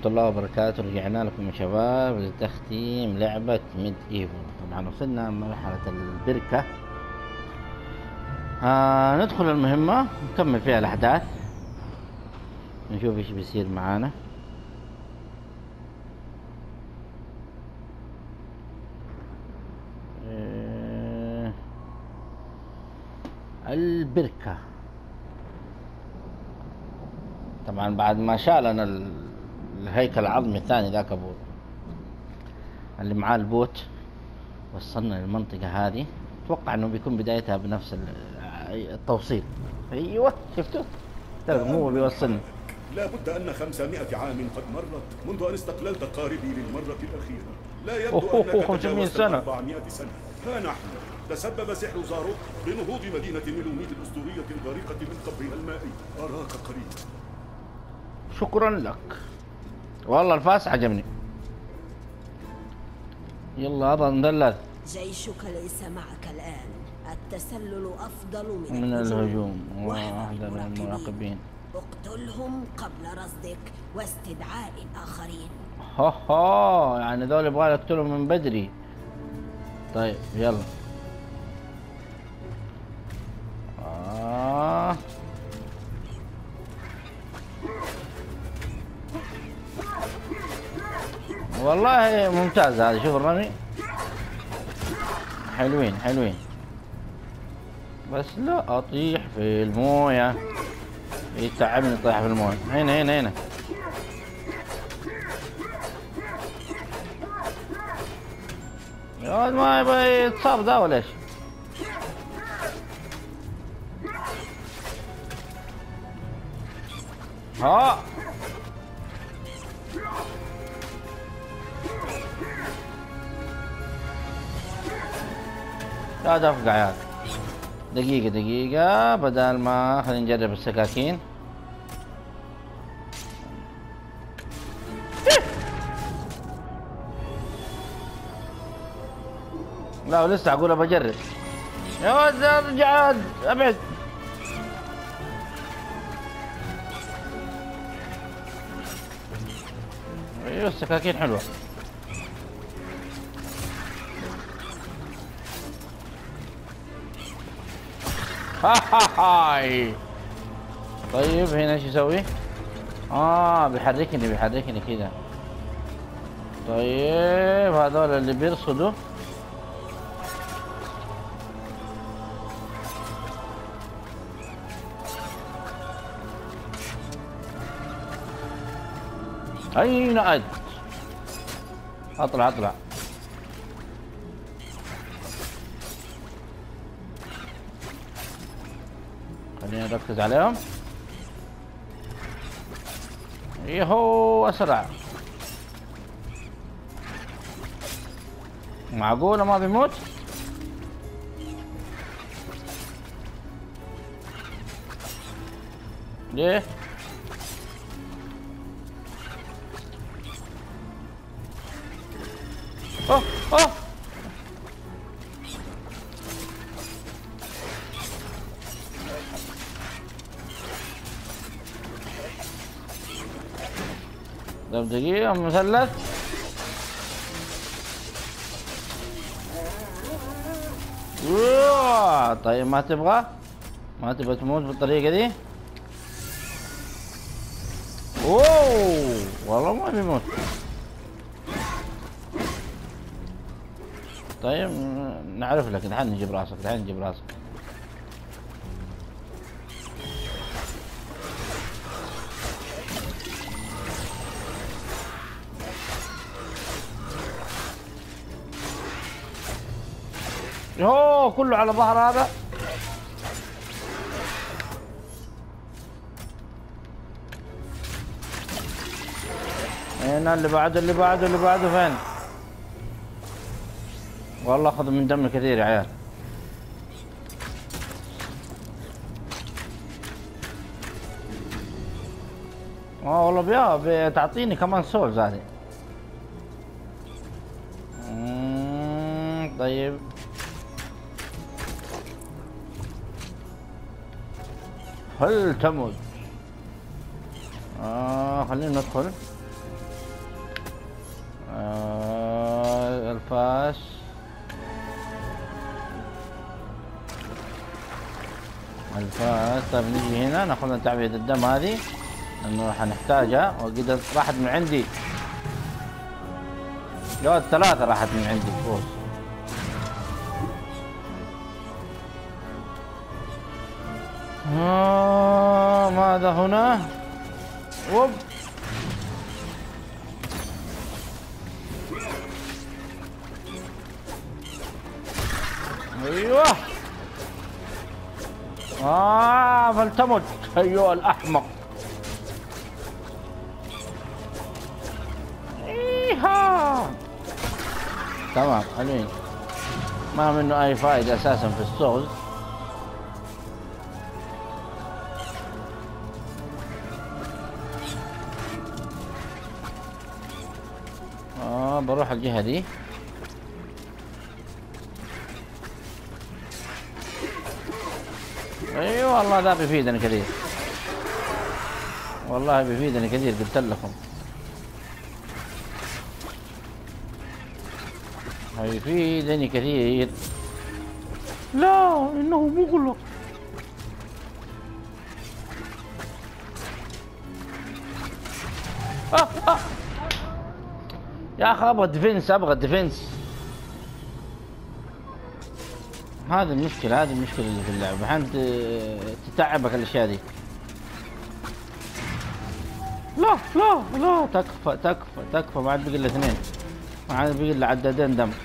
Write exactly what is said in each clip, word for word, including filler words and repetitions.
الله وبركاته. رجعنا لكم يا شباب لتختيم لعبة ميد ايفل. طبعا وصلنا مرحلة البركة. آه ندخل المهمة نكمل فيها الأحداث، نشوف ايش بيصير معانا. آه البركة طبعا بعد ما شالنا الهيكل العظمي الثاني ذاك ابو اللي معاه البوت، وصلنا للمنطقة هذه. اتوقع انه بيكون بدايتها بنفس التوصيل. ايوه شفتوا ترى مو بيوصلني. لا بد ان خمسمائة عام قد مرت منذ ان استقللت قاربي للمرة الاخيرة. لا يبدو انك تجاوزت أربعمائة سنة. ها نحن تسبب سحر زاروك بنهوض مدينة ميلوميد الاسطورية الغارقة من قبرها المائي. اراك قريبا. شكرا لك والله، الفاس عجبني. يلا هذا مدلل. جيشك ليس معك الآن. التسلل أفضل من, من الهجوم. واحذر من المراقبين. اقتلهم قبل رصدك واستدعاء الآخرين. ها ها يعني ذول يبغى يقتلهم من بدري. طيب يلا. آه. والله ممتاز هذا. شوف الرمي حلوين حلوين، بس لا اطيح في المويه. يتعبني اطيح في المويه. هنا هنا هنا. يا ولد ما يبغى يتصاب ذا ولا ايش؟ ها لا دفقع ياك. دقيقة دقيقة بدل ما خلينا نجرب السكاكين. لا لسه اقول بجرب. يا ولد ارجع ابعد. ايوه السكاكين حلوة. هاي طيب هنا ايش يسوي؟ اه بيحركني بيحركني كذا. طيب هذول اللي بيرصدوا. اين انت؟ اطلع اطلع. خلينا نركز عليهم. يهو اسرع. معقولة ما بيموت؟ ليه؟ اوه اوه طب دقيقة مثلث. طيب ما تبغى ما تبغى تموت بالطريقة دي. اوه والله ما بيموت. طيب نعرف لك. دحين نجيب راسك دحين نجيب راسك. يوه كله على ظهر هذا. هنا اللي بعده اللي بعده اللي بعده فين؟ والله اخذ من دم كثير يا عيال. اه والله بيا بتعطيني كمان سولز هذه. طيب هل تموت؟ آه خلينا ندخل. الفاس. الفاس. طيب نجي هنا ناخذ تعبئة الدم هذه لانه راح نحتاجها، وقد راحت من عندي جواد ثلاثة راحت من عندي فوز. آه ماذا هنا؟ وب ايوه. اه فلتمت ايها الاحمق. ايها تمام حلوين، ما منه اي فائدة اساسا في السولز. اه بروح الجهة دي. ايوه والله ذا بيفيدني كثير، والله بيفيدني كثير قلت لكم هيفيدني كثير. لا انه مغلق. آه آه. يا اخي ابغى ديفنس، ابغى ديفنس. هذه المشكلة، هذه المشكلة اللي في اللعبة، أحيانا تتعبك الأشياء دي. لا لا لا تكفى تكفى تكفى، ما عاد بقي إلا اثنين، ما عاد بقي إلا عدادين دم.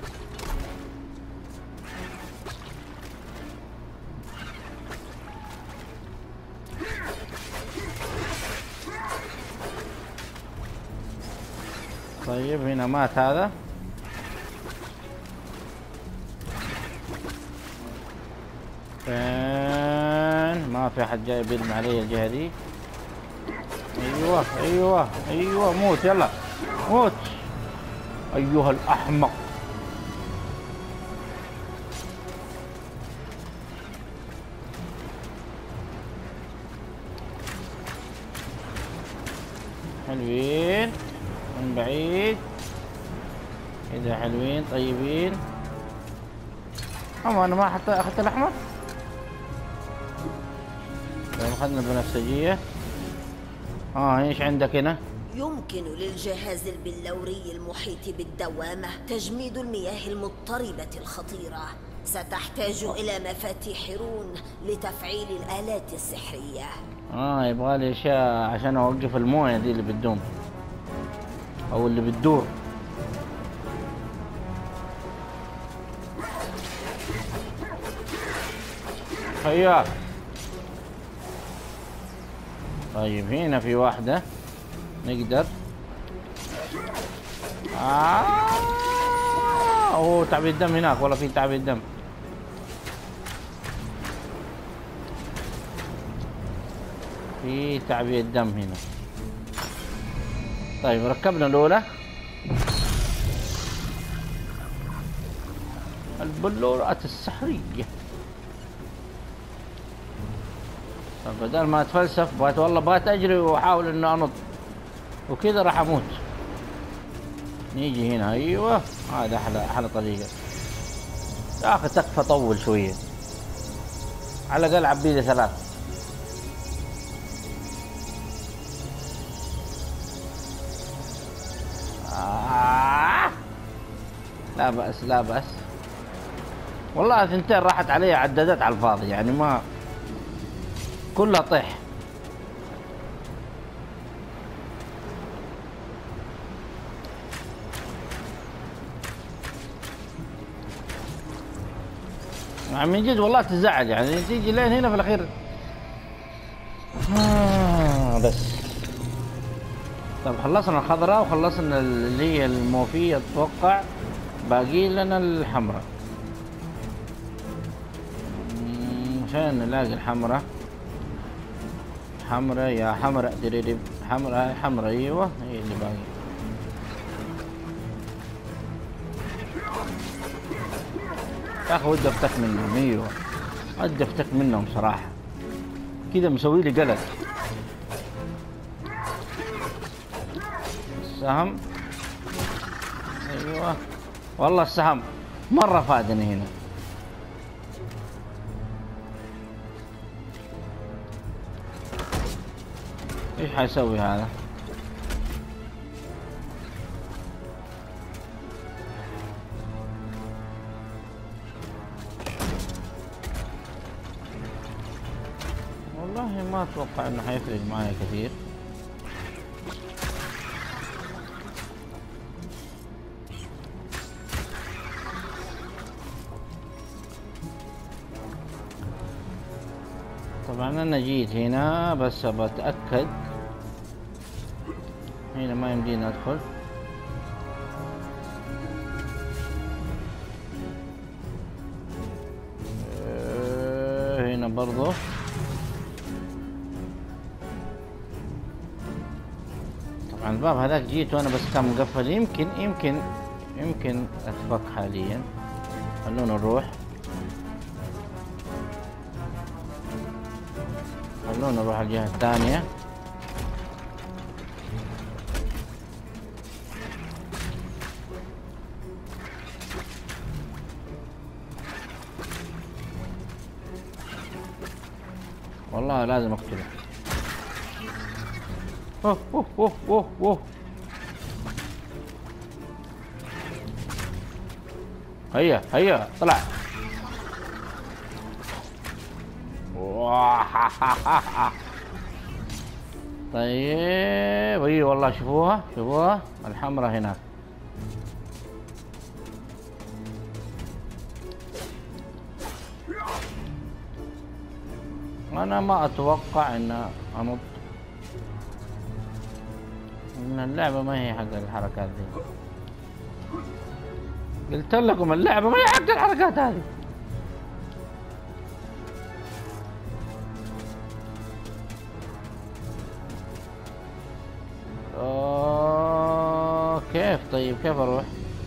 طيب هنا مات هذا. فين؟ ما في احد جاي بيرمي علي الجهة دي. ايوه ايوه ايوه موت، يلا موت ايها الاحمق. حلوين من بعيد كذا، حلوين طيبين. اما انا ما حتى اخذت الاحمر. طيب اخذنا البنفسجية. اه ايش عندك هنا؟ يمكن للجهاز البلوري المحيط بالدوامة تجميد المياه المضطربة الخطيرة. ستحتاج إلى مفاتيح رون لتفعيل الآلات السحرية. اه يبغالي اشياء عشان اوقف المويه دي اللي بتدوم او اللي بتدور. حياك. طيب هنا في واحدة نقدر. آه اوه تعبئة الدم هناك، والله في تعبئة دم. في تعبئة دم هنا. طيب ركبنا الأولى البلورات السحرية. بدل ما اتفلسف بغيت والله بغيت اجري واحاول انه انط وكذا راح اموت. نيجي هنا ايوه، هذا احلى احلى طريقة. يا اخي تكفى طول شوية، على الاقل عبيلي ثلاث. آه. لا بأس لا بأس، والله ثنتين راحت علي عدادات على الفاضي، يعني ما كلها طيح. يعني من جد والله تزعل، يعني تيجي لين هنا في الاخير. آه بس طب خلصنا الخضراء وخلصنا اللي هي الموفية، اتوقع باقي لنا الحمراء. عشان نلاقي الحمراء. حمراء يا حمراء دريري، حمراء حمراء ايوه هي اللي باقي. يا اخي ودي افتك منهم، ايوه ودي افتك منهم صراحة، كذا مسوي لي قلق. السهم ايوه والله السهم مرة فادني هنا. ايش حيسوي هذا؟ والله ما اتوقع انه حيفرق معايا كثير. طبعا انا جيت هنا بس بتأكد. هنا ما يمدينا ادخل. هنا برضو طبعا الباب هذاك جيت وانا بس كان مقفل. يمكن يمكن يمكن اتفك حاليا. خلونا نروح خلونا نروح الجهة الثانية. والله لازم اقتله. اوه اوه اوه اوه اوه. هيا هيا طلع. طيب اي والله شوفوها شوفوها الحمراء هناك. انا ما اتوقع ان انط. ان اللعبة ما هي حق الحركات دي. قلت لكم اللعبة ما هي حق الحركات هذه. أوه كيف طيب كيف اروح؟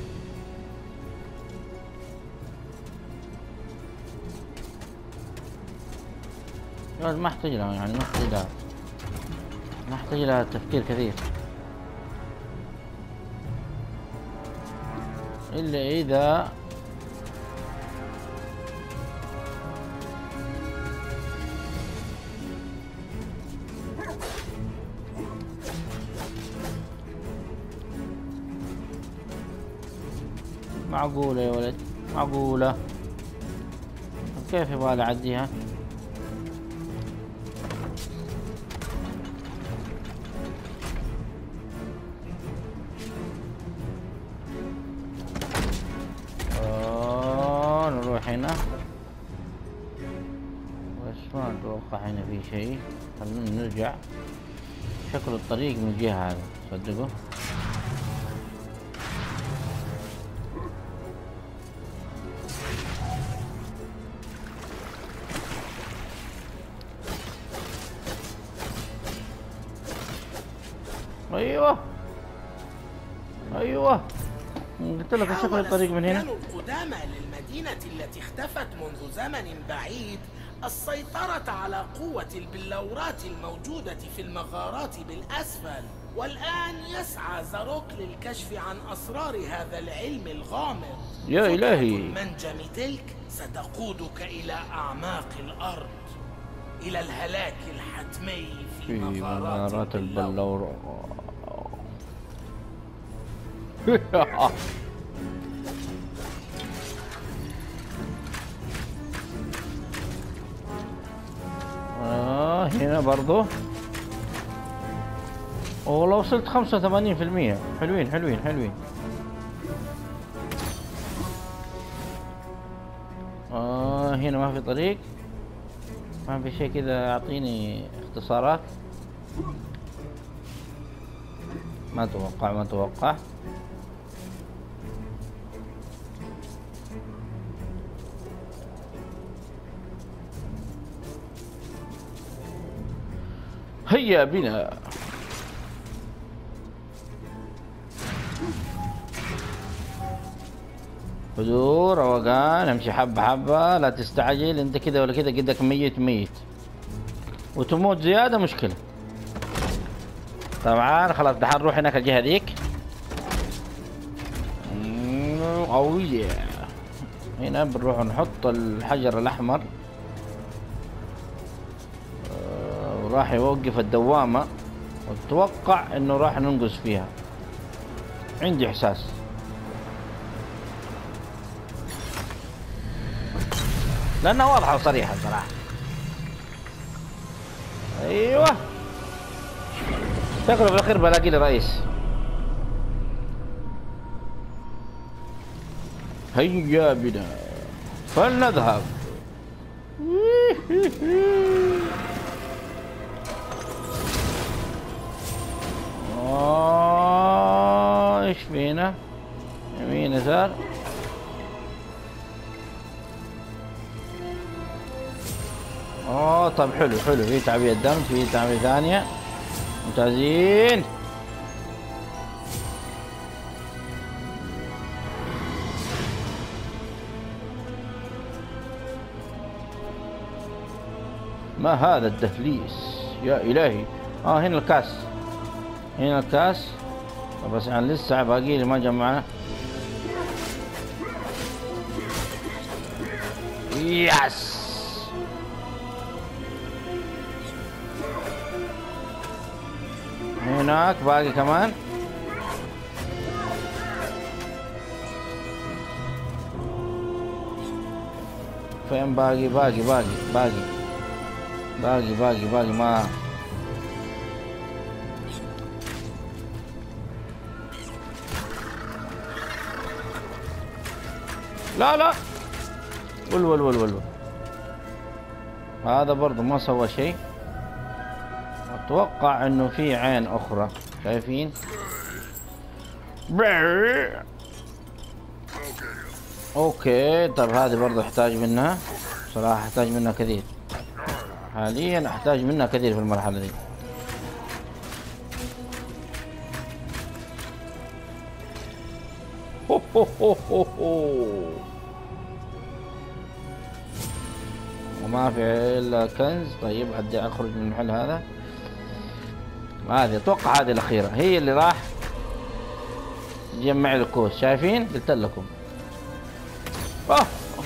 ما احتاج لها يعني ما احتاج لها ما احتاج لها تفكير كثير الا اذا معقولة يا ولد معقولة. كيف يبغى اعديها؟ آه نروح هنا بس ما اتوقع هنا في شيء. خلونا نرجع. شكل الطريق من الجهة هذا صدقوا. ايوه ايوه قلت لك شكل الطريق من هنا. القدامى للمدينة التي اختفت منذ زمن بعيد السيطرة على قوة البلورات الموجودة في المغارات بالأسفل، والآن يسعى زاروك للكشف عن أسرار هذا العلم الغامض. يا إلهي. المنجم تلك ستقودك إلى أعماق الأرض، إلى الهلاك الحتمي في, في مغارات, مغارات البلورات. آه هنا برضو والله وصلت خمسة وثمانين في المية. حلوين حلوين حلوين. آه هنا ما في طريق ما في شيء كذا يعطيني اختصارات. ما اتوقع ما اتوقع هيا بنا. هدوء روقان امشي حبة حبة لا تستعجل. انت كذا ولا كذا قدك ميت ميت وتموت زيادة مشكلة. طبعا خلاص دحين نروح هناك الجهة ذيك. قوية. هنا بنروح نحط الحجر الأحمر، وراح يوقف الدوامة، واتوقع انه راح ننقص فيها، عندي احساس. لانها واضحة وصريحة صراحة. ايوه شكله في الاخير بلاقي لي رئيس. هيا بنا فلنذهب. آه ايش فينا؟ يمين يسار. اه طب حلو حلو، في تعبئة دم، في تعبئة ثانية، ممتازين. ما هذا الدهليز يا إلهي؟ اه هنا الكاس، هنا الكاس. بس يعني لسه باقي لي ما جمعنا. يس هناك باقي كمان. فين باقي؟ باقي باقي باقي باقي باقي باقي ما لا لا ول ول ول ول. هذا برضو ما سوى شيء. اتوقع انه في عين اخرى، شايفين؟ اوكي طب هذه برضو احتاج منها صراحة، احتاج منها كثير حاليا، احتاج منها كثير في المرحلة دي. هو هو هو هو هو. وما في الا كنز. طيب ابدا اخرج من المحل هذا. هذه اتوقع هذه الاخيره هي اللي راح تجمع لي الكوس. شايفين؟ قلت لكم. اه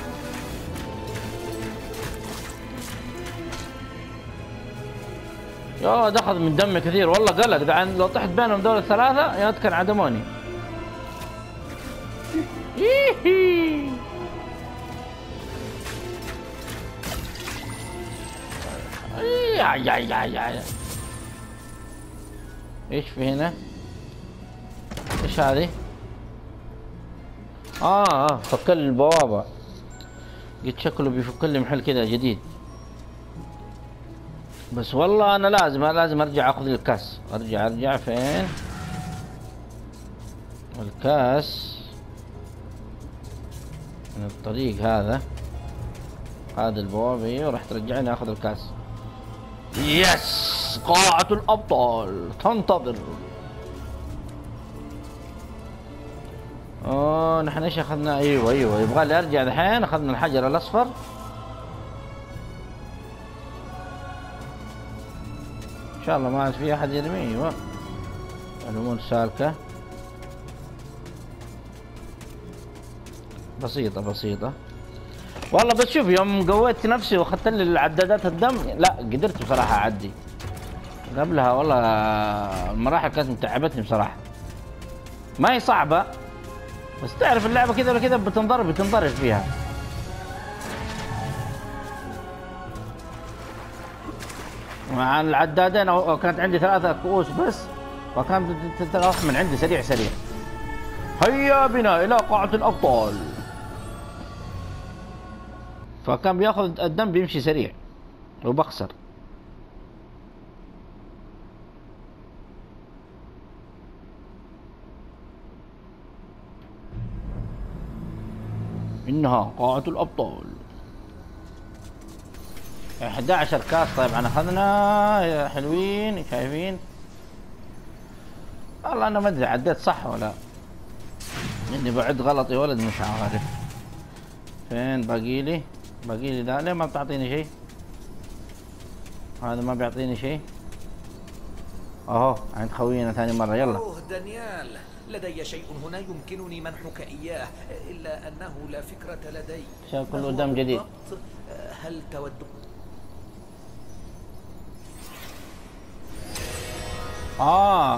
يا دخل من دمي كثير والله. قلق ده، لو طحت بينهم دول الثلاثه يا كان عدموني. ييهي. يا يا يا يا ايش في هنا؟ ايش هذه؟ اه اه فك لي البوابة. قلت شكله بيفك لي محل كذا جديد. بس والله انا لازم لازم ارجع اخذ الكاس. ارجع ارجع فين؟ الكاس من الطريق هذا. هذا البوابة وراح ترجعني اخذ الكاس. يس قاعة الابطال تنتظر. اوه نحن ايش اخذنا؟ ايوه ايوه يبغى لي ارجع الحين. اخذنا الحجر الاصفر. ان شاء الله ما عاد في احد يرمي. ايوه الامور سالكة بسيطة بسيطة والله. بس شوف يوم قويت نفسي واخذت لي العدادات الدم لا قدرت بصراحة اعدي. قبلها والله المراحل كانت متعبتني بصراحة. ما هي صعبة بس تعرف اللعبة كذا ولا كذا بتنضرب بتنضرب فيها. مع العدادين أو كانت عندي ثلاثة كؤوس بس، وكانت تتراوح من عندي سريع سريع. هيا بنا إلى قاعة الأبطال. فكان بياخذ الدم بيمشي سريع وبخسر. إنها قاعة الأبطال. احد عشر كاس. طيب انا اخذنا حلوين. شايفين؟ والله انا ما ادري عديت صح ولا اني بعد غلط يا ولد. مش عارف فين باقي لي. باقي لي ده. ليه ما بتعطيني شيء؟ هذا ما بيعطيني شيء. اهو عند خوينا ثاني مرة. يلا اوه دانيال لدي شيء هنا يمكنني منحك إياه، إلا أنه لا فكرة لدي. شايف كل قدام جديد. هل تود؟ آه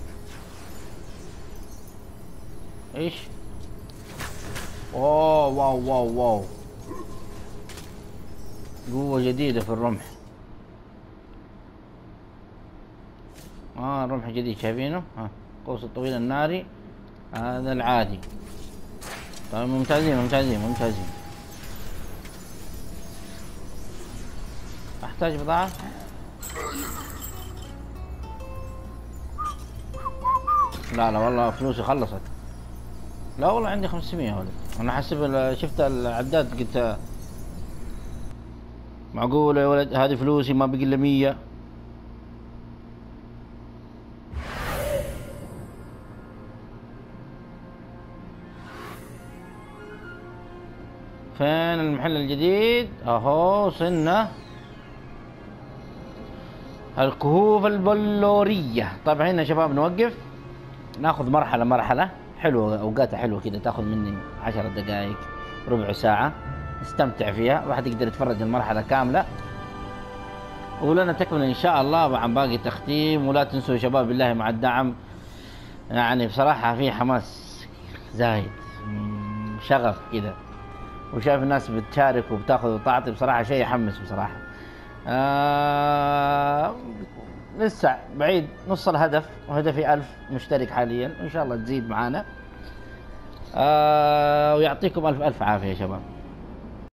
إيش؟ أوه واو واو واو، قوة جديدة في الرمح. آه رمح جديد شايفينه؟ ها قوس الطويل الناري، هذا العادي. طيب ممتازين ممتازين ممتازين. أحتاج بضاعة؟ لا لا والله فلوسي خلصت. لا والله عندي خمسمية يا ولد. أنا حسب شفت العداد قلت معقول يا ولد هذه فلوسي ما بقي إلا مية. فين المحل الجديد؟ اهو وصلنا الكهوف البلورية. طيب هنا يا شباب نوقف ناخذ مرحلة مرحلة. حلوة اوقاتها حلوة كده، تاخذ مني عشر دقائق ربع ساعة نستمتع فيها، واحد يقدر يتفرج المرحلة كاملة ولنا تكمل ان شاء الله عن باقي تختيم. ولا تنسوا يا شباب بالله مع الدعم، يعني بصراحة في حماس زايد شغف كده، وشايف الناس بتشارك وبتاخذ وتعطي، بصراحة شيء يحمس بصراحة. آه لسه بعيد نص الهدف، وهدفي ألف مشترك حاليا، إن شاء الله تزيد معانا. آه ويعطيكم ألف ألف عافية يا شباب.